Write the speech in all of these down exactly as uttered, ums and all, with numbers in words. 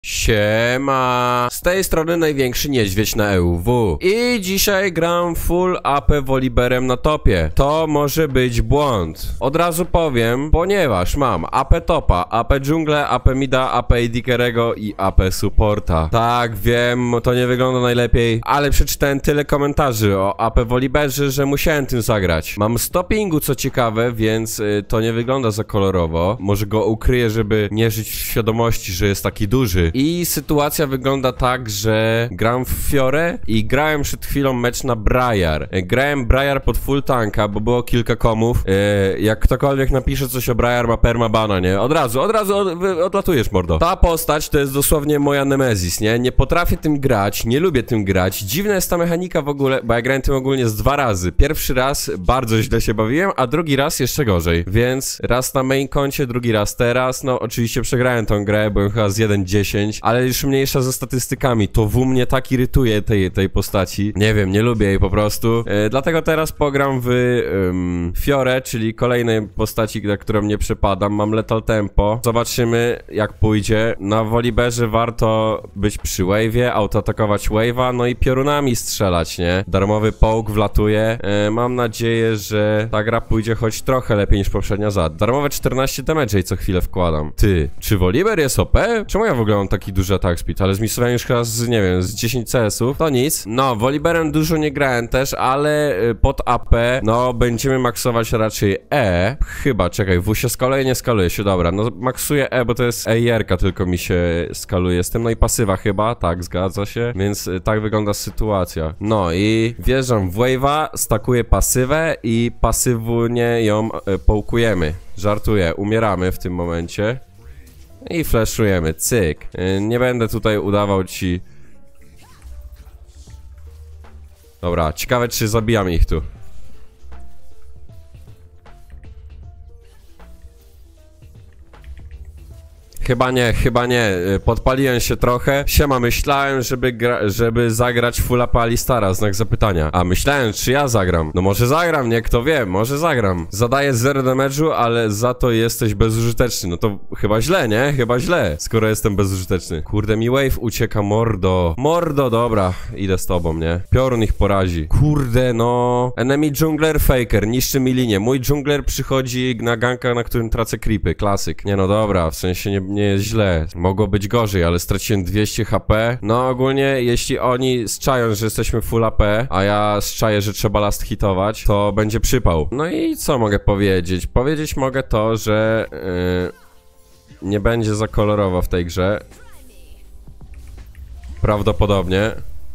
Siema! Z tej strony największy niedźwiedź na E U W. I dzisiaj gram full A P Volibearem na topie. To może być błąd. Od razu powiem, ponieważ mam A P topa, A P dżunglę, A P mida, A P A D carry'ego i A P supporta. Tak, wiem, to nie wygląda najlepiej, ale przeczytałem tyle komentarzy o A P Volibearze, że musiałem tym zagrać. Mam sto pingu, co ciekawe, więc y, to nie wygląda za kolorowo. Może go ukryję, żeby nie żyć w świadomości, że jest taki duży. I sytuacja wygląda tak, że gram w Fiorę i grałem przed chwilą mecz na Briar. Grałem Briar pod full tanka, bo było kilka komów. Yy, jak ktokolwiek napisze coś o Briar, ma permabana, nie? Od razu, od razu od, odlatujesz, mordo. Ta postać to jest dosłownie moja Nemesis, nie? Nie potrafię tym grać, nie lubię tym grać. Dziwna jest ta mechanika w ogóle, bo ja grałem tym ogólnie z dwa razy. Pierwszy raz bardzo źle się bawiłem, a drugi raz jeszcze gorzej. Więc raz na main koncie, drugi raz teraz. No oczywiście przegrałem tą grę, byłem chyba z jeden dziesięć. Ale już mniejsza ze statystykami. To W mnie tak irytuje tej, tej postaci. Nie wiem, nie lubię jej po prostu. E, dlatego teraz pogram w um, Fiorę, czyli kolejnej postaci, na którą nie przypadam. Mam lethal tempo. Zobaczymy, jak pójdzie. Na Volibearze warto być przy wave'ie, autoatakować wave'a, no i piorunami strzelać, nie? Darmowy połk wlatuje. E, mam nadzieję, że ta gra pójdzie choć trochę lepiej niż poprzednia za. Darmowe czternaście damage co chwilę wkładam. Ty, czy Volibear jest O P? Czemu ja w ogóle mam taki duży attack speed? Ale zmisowałem już chyba z, nie wiem, z dziesięć C S ów. To nic. No, Volibearem dużo nie grałem też, ale pod A P, no, będziemy maksować raczej E. Chyba, czekaj, W się skaluje, nie skaluje się, dobra. No, maksuję E, bo to jest E I R-ka tylko mi się skaluje z tym. No i pasywa chyba, tak, zgadza się. Więc tak wygląda sytuacja. No i wjeżdżam w wave'a, stakuję pasywę i pasywnie ją y, połkujemy. Żartuję, umieramy w tym momencie. I flashujemy, cyk. Nie będę tutaj udawał ci... Dobra, ciekawe czy zabijam ich tu. Chyba nie, chyba nie. Podpaliłem się trochę. Siema, myślałem, żeby, gra żeby zagrać full A P Alistara, znak zapytania. A myślałem, czy ja zagram. No może zagram, nie? Kto wie, może zagram. Zadaję zero damage'u, ale za to jesteś bezużyteczny. No to chyba źle, nie? Chyba źle, skoro jestem bezużyteczny. Kurde, mi wave ucieka, mordo. Mordo, dobra. Idę z tobą, nie? Piorun ich porazi. Kurde, no. Enemy jungler faker, niszczy mi linię. Mój jungler przychodzi na ganka, na którym tracę creepy. Klasyk. Nie no, dobra, w sensie nie... nie jest źle. Mogło być gorzej, ale straciłem dwieście H P. No ogólnie, jeśli oni zczają, że jesteśmy full A P, a ja zczaję, że trzeba last hitować, to będzie przypał. No i co mogę powiedzieć? Powiedzieć mogę to, że yy, nie będzie za kolorowo w tej grze. Prawdopodobnie.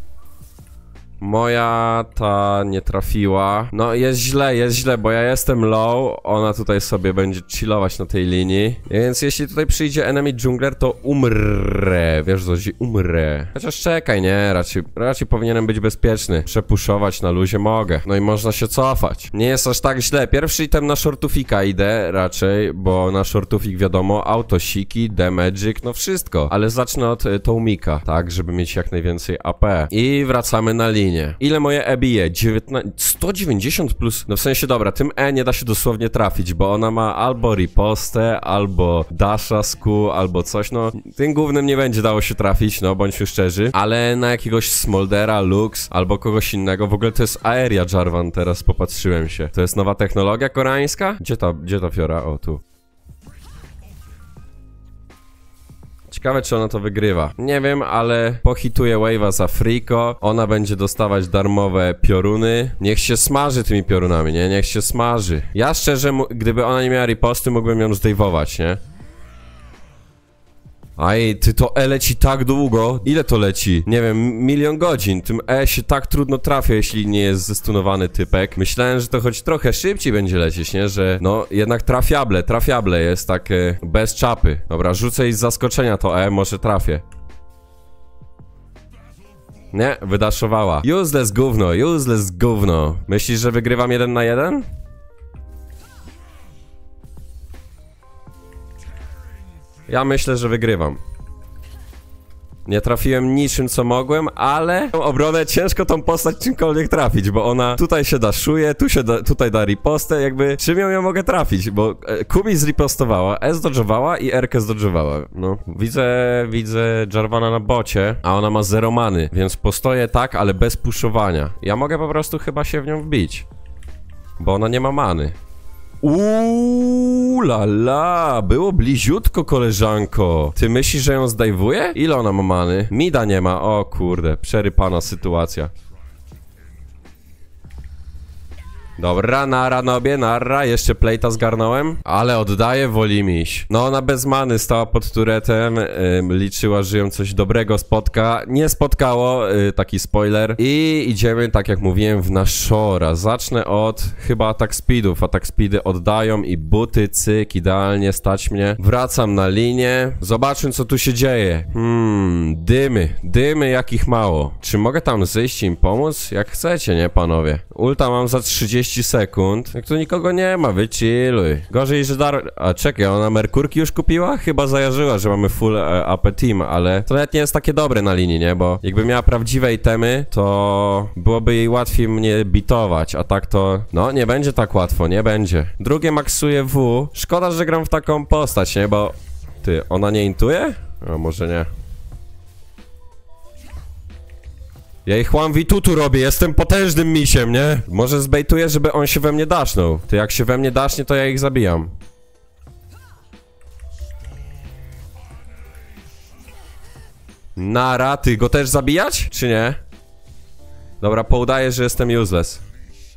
Moja ta nie trafiła. No jest źle, jest źle, bo ja jestem low. Ona tutaj sobie będzie chillować na tej linii. Więc jeśli tutaj przyjdzie enemy jungler, to umrę. Wiesz co, umrę. Chociaż czekaj, nie, raczej, raczej powinienem być bezpieczny. Przepuszować na luzie mogę. No i można się cofać. Nie jest aż tak źle. Pierwszy item na shortufika idę raczej, bo na shortufik wiadomo, autosiki, damagic, no wszystko. Ale zacznę od y, Tomika, tak, żeby mieć jak najwięcej A P. I wracamy na linię. Ile moje E bije? sto dziewięćdziesiąt plus... No w sensie, dobra, tym E nie da się dosłownie trafić, bo ona ma albo ripostę, albo dasha z Q, albo coś, no... Tym głównym nie będzie dało się trafić, no, bądźmy szczerzy. Ale na jakiegoś Smoldera, Lux, albo kogoś innego, w ogóle to jest Aeria Jarvan, teraz popatrzyłem się. To jest nowa technologia koreańska? Gdzie ta, gdzie ta Fiora? O, tu. Ciekawe, czy ona to wygrywa. Nie wiem, ale pohituję wave'a za Friko. Ona będzie dostawać darmowe pioruny. Niech się smaży tymi piorunami, nie? Niech się smaży. Ja szczerze, gdyby ona nie miała riposty, mógłbym ją zdejwować, nie? Aj, ty to E leci tak długo. Ile to leci? Nie wiem, milion godzin. Tym E się tak trudno trafia, jeśli nie jest zestunowany typek. Myślałem, że to choć trochę szybciej będzie lecieć, nie? Że no, jednak trafiable, trafiable jest tak e, bez czapy. Dobra, rzucę i z zaskoczenia to E, może trafię. Nie, wydaszowała. Useless gówno, useless gówno. Myślisz, że wygrywam jeden na jeden? Ja myślę, że wygrywam. Nie trafiłem niczym, co mogłem, ale obronę ciężko tą postać czymkolwiek trafić, bo ona tutaj się daszuje, tu się da, tutaj da ripostę, jakby czym ją ja mogę trafić, bo Kumi zripostowała, E zdodżowała i R-kę zdodżowała. No, widzę, widzę Jarvana na bocie, a ona ma zero many, więc postoję tak, ale bez puszowania. Ja mogę po prostu chyba się w nią wbić, bo ona nie ma many. Uuu, la la, było bliziutko, koleżanko. Ty myślisz, że ją zdajwuje? Ile ona ma many? Mida nie ma, o kurde, przerypana sytuacja. Dobra, nara nobie, nara, jeszcze plejta zgarnąłem, ale oddaję Wolimiś. No ona bez many stała pod turetem, ym, liczyła, że ją coś dobrego spotka. Nie spotkało, yy, taki spoiler. I idziemy, tak jak mówiłem, w Nashora. Zacznę od chyba atak speedów. Atak speedy oddają i buty, cyk, idealnie, stać mnie. Wracam na linię, zobaczmy co tu się dzieje. Hmm, dymy, dymy jakich mało. Czy mogę tam zejść i im pomóc? Jak chcecie, nie panowie? Ulta mam za trzydzieści sekund. Jak tu nikogo nie ma, wychilluj. Gorzej, że dar... A czekaj, ona Merkurki już kupiła? Chyba zajarzyła, że mamy full e, A P team, ale to nawet nie jest takie dobre na linii, nie? Bo jakby miała prawdziwe itemy, to byłoby jej łatwiej mnie bitować, a tak to... No, nie będzie tak łatwo, nie będzie. Drugie maksuje W. Szkoda, że gram w taką postać, nie? Bo... Ty, ona nie intuje? A może nie. Ja ich one v two tu robię, jestem potężnym misiem, nie? Może zbejtuję, żeby on się we mnie dasznął. To jak się we mnie dasznie, to ja ich zabijam. Nara, ty go też zabijać? Czy nie? Dobra, poudaję, że jestem useless.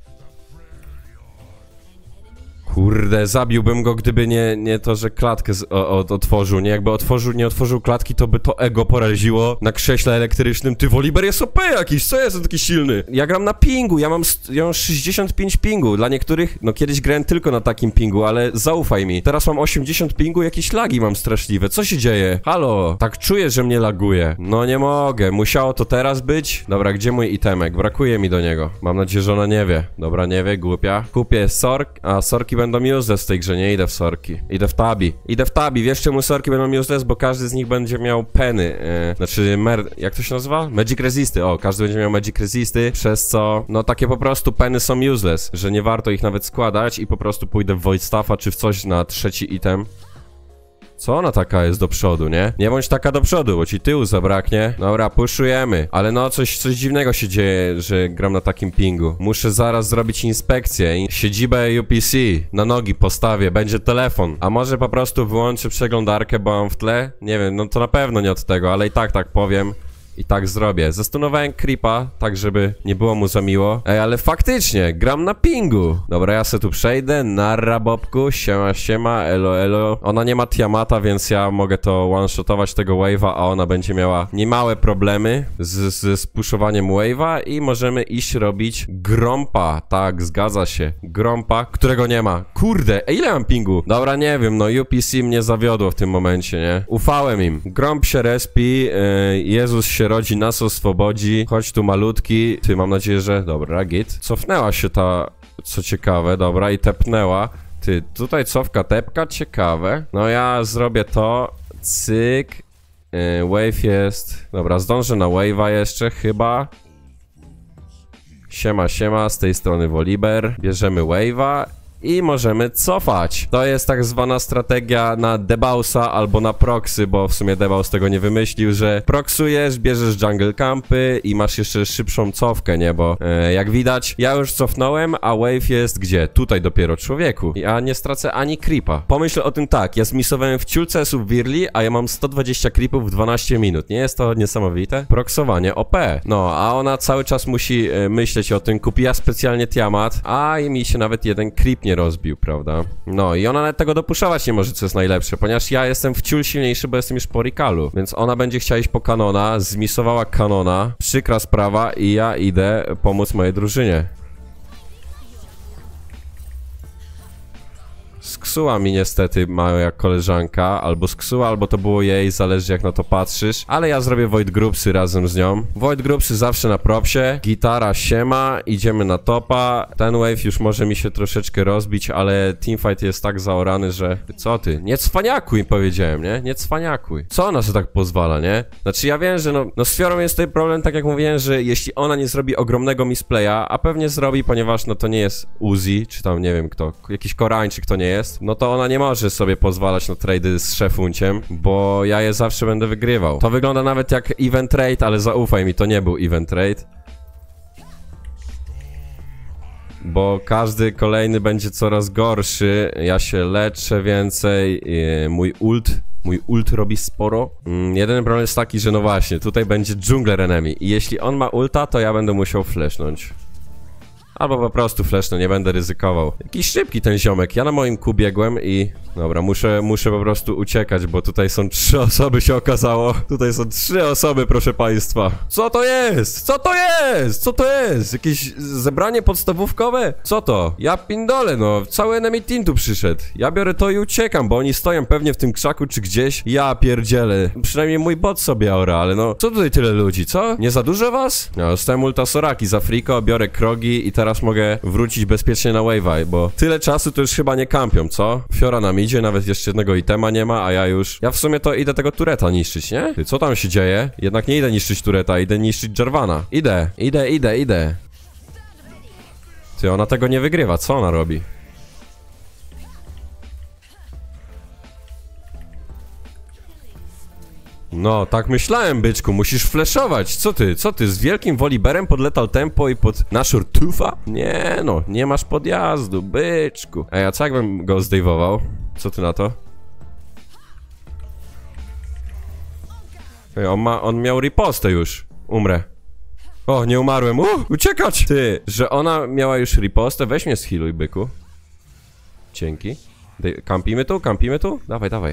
Kurde, zabiłbym go, gdyby nie, nie to, że klatkę z, o, o, otworzył, nie? Jakby otworzył, nie otworzył klatki, to by to ego poraziło na krześle elektrycznym. Ty, Volibear jest O P jakiś, co jest taki silny? Ja gram na pingu, ja mam, ja mam sześćdziesiąt pięć pingu. Dla niektórych, no kiedyś grałem tylko na takim pingu, ale zaufaj mi. Teraz mam osiemdziesiąt pingu, jakieś lagi mam straszliwe. Co się dzieje? Halo? Tak czuję, że mnie laguje. No nie mogę, musiało to teraz być? Dobra, gdzie mój itemek? Brakuje mi do niego. Mam nadzieję, że ona nie wie. Dobra, nie wie, głupia. Kupię sork, a sorki będą useless w tej grze, nie idę w sorki. Idę w tabi. Idę w tabi, wiesz czemu sorki będą useless? Bo każdy z nich będzie miał peny. Yy, znaczy, mer... jak to się nazywa? Magic resisty. O, każdy będzie miał magic resisty, przez co, no takie po prostu peny są useless, że nie warto ich nawet składać i po prostu pójdę w Void Staffa czy w coś na trzeci item. Co ona taka jest do przodu, nie? Nie bądź taka do przodu, bo ci tyłu zabraknie. Dobra, puszujemy. Ale no, coś, coś dziwnego się dzieje, że gram na takim pingu. Muszę zaraz zrobić inspekcję. Siedzibę U P C. Na nogi postawię, będzie telefon. A może po prostu wyłączę przeglądarkę, bo mam w tle? Nie wiem, no to na pewno nie od tego, ale i tak tak powiem. I tak zrobię. Zastunowałem creepa, tak żeby nie było mu za miło. Ej, ale faktycznie, gram na pingu. Dobra, ja se tu przejdę. Narra, Bobku, siema, siema, elo, elo. Ona nie ma Tiamata, więc ja mogę to one-shotować tego wave'a, a ona będzie miała niemałe problemy z, z spuszowaniem wave'a i możemy iść robić Grompa. Tak, zgadza się. Grompa, którego nie ma. Kurde, ej, ile mam pingu? Dobra, nie wiem, no U P C mnie zawiodło w tym momencie, nie? Ufałem im. Gromp się respi, yy, Jezus się rodzi, nas oswobodzi. Chodź tu malutki. Ty, mam nadzieję, że... Dobra, git. Cofnęła się ta... Co ciekawe, dobra, i tepnęła. Ty, tutaj cofka, tepka, ciekawe. No ja zrobię to. Cyk. Yy, wave jest... Dobra, zdążę na wave'a jeszcze, chyba. Siema, siema, z tej strony Volibear. Bierzemy wave'a. I możemy cofać. To jest tak zwana strategia na debausa albo na proxy, bo w sumie debaus tego nie wymyślił, że proxujesz, bierzesz jungle campy i masz jeszcze szybszą cofkę, nie? Bo e, jak widać, ja już cofnąłem, a wave jest gdzie? Tutaj dopiero, człowieku. Ja nie stracę ani creepa. Pomyśl o tym tak, ja zmisowałem w ciul C S-ów Wirli, a ja mam sto dwadzieścia creepów w dwanaście minut. Nie jest to niesamowite? Proxowanie O P. No, a ona cały czas musi e, myśleć o tym. Kupiła specjalnie Tiamat, a i mi się nawet jeden creep nie rozbił, prawda? No i ona nawet tego dopuszować nie może, co jest najlepsze, ponieważ ja jestem w ciul silniejszy, bo jestem już po Rikalu, więc ona będzie chciała iść po kanona, zmisowała kanona, przykra sprawa i ja idę pomóc mojej drużynie. Sksuła mi niestety moja koleżanka, albo sksuła, albo to było jej, zależy jak na to patrzysz. Ale ja zrobię Void Groupsy razem z nią. Void Groupsy zawsze na propsie. Gitara siema, idziemy na topa. Ten wave już może mi się troszeczkę rozbić, ale teamfight jest tak zaorany, że... Co ty? Nie cwaniakuj, powiedziałem, nie? Nie cwaniakuj. Co ona sobie tak pozwala, nie? Znaczy ja wiem, że no, no z Fiorą jest tutaj problem, tak jak mówiłem, że jeśli ona nie zrobi ogromnego misplaya, a pewnie zrobi, ponieważ no to nie jest Uzi, czy tam nie wiem kto, jakiś Koreańczyk to nie jest, no to ona nie może sobie pozwalać na trady z szefunciem, bo ja je zawsze będę wygrywał. To wygląda nawet jak event trade, ale zaufaj mi, to nie był event trade. Bo każdy kolejny będzie coraz gorszy, ja się leczę więcej, mój ult, mój ult robi sporo. Mm, jeden problem jest taki, że no właśnie, tutaj będzie jungler enemy i jeśli on ma ulta, to ja będę musiał flashnąć. Albo po prostu flash, no nie będę ryzykował. Jakiś szybki ten ziomek, ja na moim Q biegłem i... Dobra, muszę, muszę po prostu uciekać, bo tutaj są trzy osoby, się okazało. Tutaj są trzy osoby, proszę państwa. Co to jest? Co to jest? Co to jest? Jakieś zebranie podstawówkowe? Co to? Ja pindolę, no. Cały enemy team tu przyszedł. Ja biorę to i uciekam, bo oni stoją pewnie w tym krzaku czy gdzieś. Ja pierdzielę. Przynajmniej mój bot sobie ora, ale no... Co tutaj tyle ludzi, co? Nie za dużo was? No, dostałem ulta Soraki za friko, biorę krogi i teraz mogę wrócić bezpiecznie na wave'a, bo tyle czasu to już chyba nie kampią, co? Fiora nam idzie, nawet jeszcze jednego itema nie ma, a ja już... Ja w sumie to idę tego tureta niszczyć, nie? Ty, co tam się dzieje? Jednak nie idę niszczyć tureta, idę niszczyć Jarvana. Idę, idę, idę, idę. Ty, ona tego nie wygrywa, co ona robi? No, tak myślałem, byczku, musisz flashować. Co ty, co ty, z wielkim Voliberem pod Lethal Tempo i pod Nashor Tufa? Nie no, nie masz podjazdu, byczku. Ej, a co jakbym go zdejwował? Co ty na to? Ej, on ma, on miał ripostę już. Umrę. O, nie umarłem, uh, uciekać! Ty, że ona miała już ripostę, weź mnie zhealuj, byku. Dzięki. Dej, kampimy tu, kampimy tu? Dawaj, dawaj.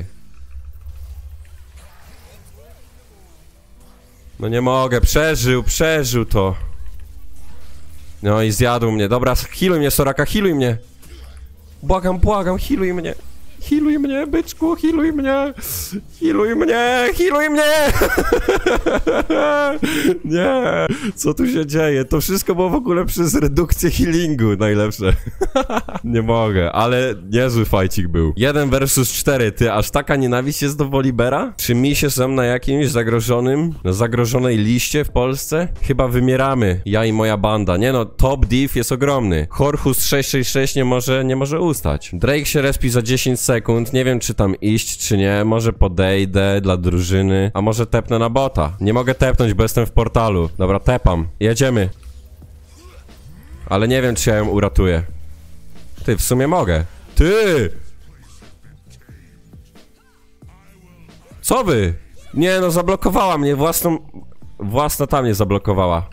No nie mogę, przeżył, przeżył to. No i zjadł mnie, dobra, healuj mnie, Soraka, healuj mnie. Błagam, błagam, healuj mnie. Healuj mnie, byczku, healuj mnie. Healuj mnie, healuj mnie. Nie, co tu się dzieje? To wszystko było w ogóle przez redukcję healingu, najlepsze. Nie mogę, ale niezły fajcik był. Jeden versus cztery, ty, aż taka nienawiść jest do Volibera? Czy mi się sam na jakimś zagrożonym, na zagrożonej liście w Polsce? Chyba wymieramy, ja i moja banda. Nie no, top div jest ogromny. Horhus sześć sześć sześć nie może, nie może ustać. Drake się respi za dziesięć sekund, nie wiem czy tam iść, czy nie. Może podejdę dla drużyny, a może tepnę na bota. Nie mogę tepnąć, bo jestem w portalu. Dobra, tepam. Jedziemy. Ale nie wiem, czy ja ją uratuję. Ty, w sumie mogę. Ty! Co wy? Nie no, zablokowała mnie, własną... Własna ta mnie zablokowała.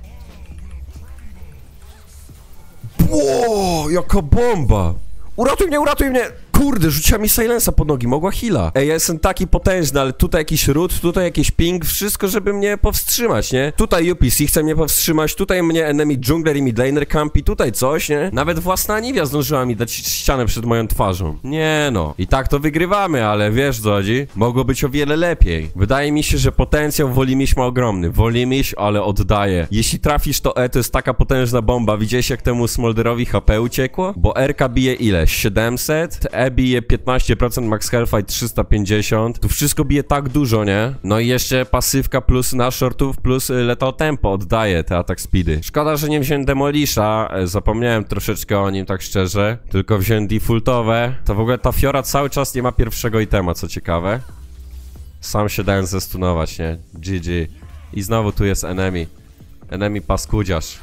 Ło, jaka bomba! Uratuj mnie, uratuj mnie! Kurde, rzuciła mi silensa pod nogi, mogła heala. Ej, ja jestem taki potężny, ale tutaj jakiś root, tutaj jakiś ping, wszystko, żeby mnie powstrzymać, nie? Tutaj U P C chce mnie powstrzymać, tutaj mnie enemy jungler i midlaner campi, tutaj coś, nie? Nawet własna Anivia zdążyła mi dać ścianę przed moją twarzą. Nie no. I tak to wygrywamy, ale wiesz co chodzi? Mogło być o wiele lepiej. Wydaje mi się, że potencjał Wolimiś ma ogromny. Wolimiś, ale oddaje. Jeśli trafisz to E, to jest taka potężna bomba. Widziałeś jak temu Smolderowi H P uciekło? Bo R K bije ile? siedemset? E bije piętnaście procent, max health i trzysta pięćdziesiąt. Tu wszystko bije tak dużo, nie? No i jeszcze pasywka plus na shortów plus lethal tempo oddaje te atak speedy. Szkoda, że nie wziąłem Demolisha, zapomniałem troszeczkę o nim, tak szczerze. Tylko wziąłem defaultowe. To w ogóle ta Fiora cały czas nie ma pierwszego itema, co ciekawe. Sam się dałem zestunować, nie? G G. I znowu tu jest enemy. Enemy paskudziarz.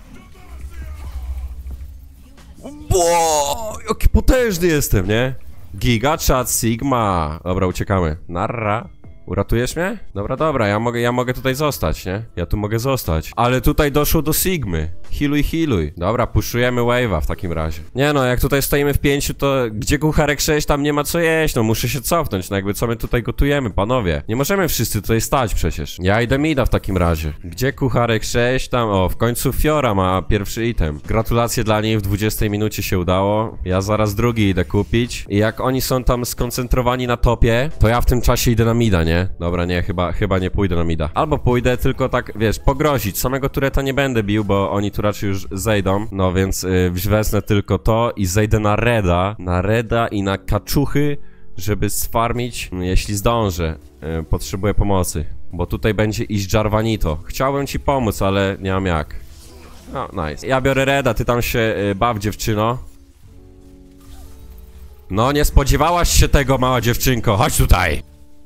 Bo, jaki potężny jestem, nie? Giga, chat, sigma. Dobra, uciekamy. Narra. Uratujesz mnie? Dobra, dobra, ja mogę, ja mogę tutaj zostać, nie? Ja tu mogę zostać. Ale tutaj doszło do Sigmy. Healuj, healuj. Dobra, puszujemy wave'a w takim razie. Nie no, jak tutaj stoimy w pięciu, to gdzie kucharek sześć, tam nie ma co jeść, no muszę się cofnąć, no jakby co my tutaj gotujemy, panowie. Nie możemy wszyscy tutaj stać przecież. Ja idę mida w takim razie. Gdzie kucharek sześć, tam, o, w końcu Fiora ma pierwszy item. Gratulacje dla niej, w dwudziestej minucie się udało. Ja zaraz drugi idę kupić. I jak oni są tam skoncentrowani na topie, to ja w tym czasie idę na mida, nie? Dobra, nie, chyba, chyba nie pójdę na mida. Albo pójdę, tylko tak, wiesz, pogrozić. Samego tureta nie będę bił, bo oni tu raczej już zejdą. No więc yy, wezmę tylko to i zejdę na reda. Na reda i na kaczuchy, żeby sfarmić, jeśli zdążę. Yy, potrzebuję pomocy. Bo tutaj będzie iść Jarvanito. Chciałbym ci pomóc, ale nie mam jak. No, nice. Ja biorę reda, ty tam się yy, baw, dziewczyno. No, nie spodziewałaś się tego, mała dziewczynko. Chodź tutaj.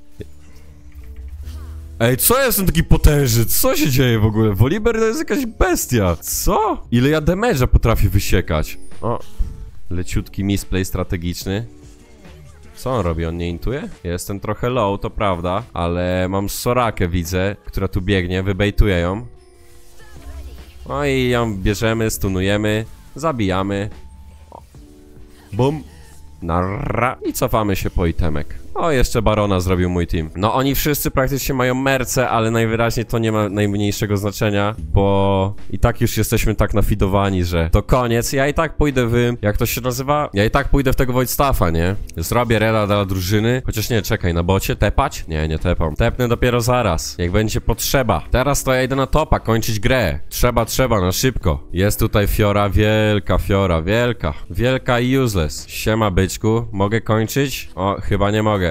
Ej, co ja jestem taki potężny? Co się dzieje w ogóle? Volibear to jest jakaś bestia. Co? Ile ja damage'a potrafię wysiekać? O, leciutki misplay strategiczny. Co on robi? On nie intuje? Jestem trochę low, to prawda, ale mam Sorakę, widzę, która tu biegnie, wybejtuję ją. No i ją bierzemy, stunujemy, zabijamy. Bum. Narra. I cofamy się po itemek. O, jeszcze Barona zrobił mój team. No, oni wszyscy praktycznie mają merce, ale najwyraźniej to nie ma najmniejszego znaczenia, bo i tak już jesteśmy tak nafidowani, że to koniec. Ja i tak pójdę w... jak to się nazywa? Ja i tak pójdę w tego Voidstaffa, nie? Zrobię reda dla drużyny. Chociaż nie, czekaj, na bocie tepać? Nie, nie tepam. Tepnę dopiero zaraz, jak będzie potrzeba. Teraz to ja idę na topa, kończyć grę. Trzeba, trzeba, na szybko. Jest tutaj Fiora, wielka Fiora, wielka. Wielka i useless. Siema, byczku. Mogę kończyć? O, chyba nie mogę.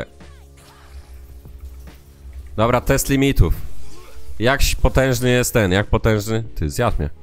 Dobra, test limitów. Jak potężny jest ten? Jak potężny? Ty, zjadł mnie.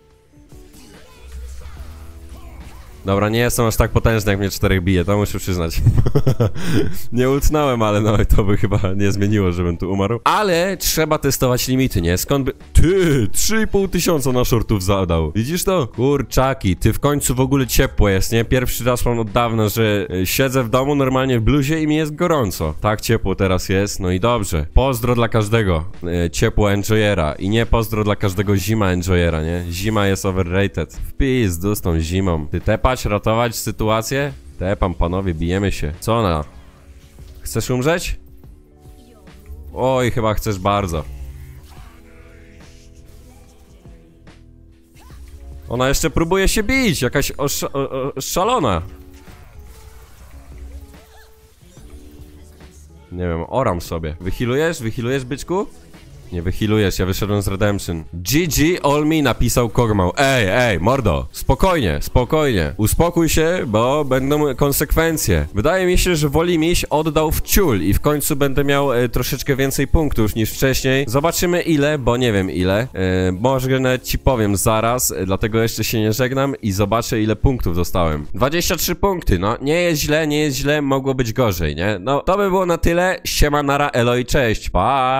Dobra, nie jestem aż tak potężny, jak mnie czterech bije, to muszę przyznać. Nie ultnąłem, ale no to by chyba nie zmieniło, żebym tu umarł. Ale trzeba testować limity, nie? Skąd by... Ty, trzy i pół tysiąca na shortów zadał. Widzisz to? Kurczaki, ty w końcu w ogóle ciepło jest, nie? Pierwszy raz mam od dawna, że siedzę w domu normalnie w bluzie i mi jest gorąco. Tak ciepło teraz jest, no i dobrze. Pozdro dla każdego ciepło enjoyera i nie pozdro dla każdego zima enjoyera, nie? Zima jest overrated. W pizdu z tą zimą. Ty tepa ratować sytuację? Tepam, panowie, bijemy się. Co ona? Chcesz umrzeć? Oj, chyba chcesz bardzo. Ona jeszcze próbuje się bić, jakaś szalona. Nie wiem, oram sobie. Wychilujesz? Wychilujesz, byczku? Nie wychilujesz, ja wyszedłem z Redemption. G G all me napisał Kogmał. Ej, ej, mordo, spokojnie, spokojnie. Uspokój się, bo będą konsekwencje. Wydaje mi się, że Wolimiś oddał w ciul i w końcu będę miał e, troszeczkę więcej punktów niż wcześniej. Zobaczymy ile, bo nie wiem ile. E, może nawet ci powiem zaraz, e, dlatego jeszcze się nie żegnam i zobaczę ile punktów dostałem. dwadzieścia trzy punkty, no nie jest źle, nie jest źle, mogło być gorzej, nie? No to by było na tyle. Siema, nara, elo i cześć, pa!